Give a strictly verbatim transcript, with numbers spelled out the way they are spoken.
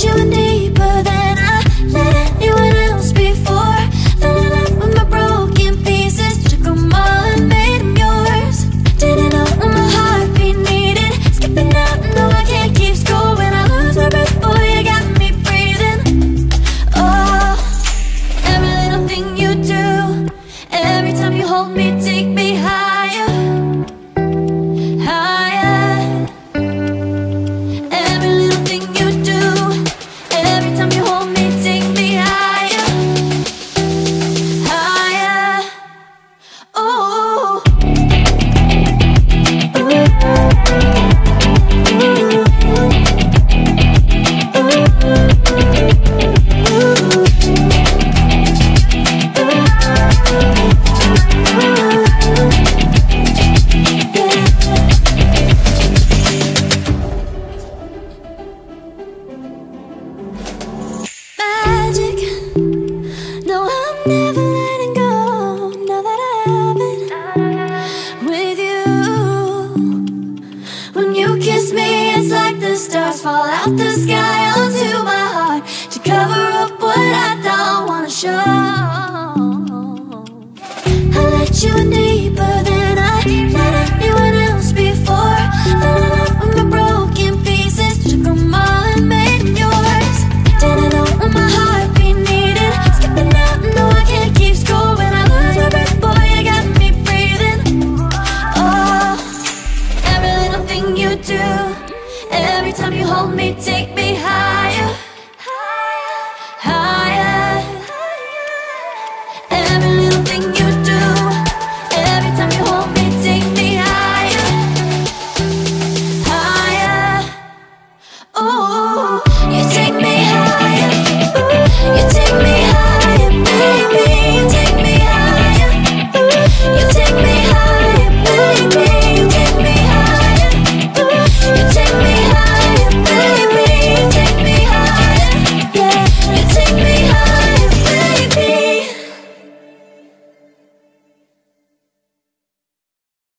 you in deeper than I let anyone else before. Fell in love with my broken pieces, took them all and made them yours. Didn't know what my heartbeat needed, skipping out, no I can't keep score. When I lose my breath, boy, you got me breathing. Oh, every little thing you do, every time you hold me, take me higher, higher. Every little thing you do, every time you hold me, take me higher, higher. Oh, magic. No, I'm never letting go. Now that I have it with you. When you kiss me, it's like the stars fall out the sky onto my heart to cover up what I don't wanna show. I let you in deeper than I let anyone else before. Fell in love with my broken pieces, took them all and made them yours. Didn't know what my heartbeat needed, skipping out, no I can't keep score. When I lose my breath, boy, you got me breathing. Oh, every little thing you do, every time you hold me, take me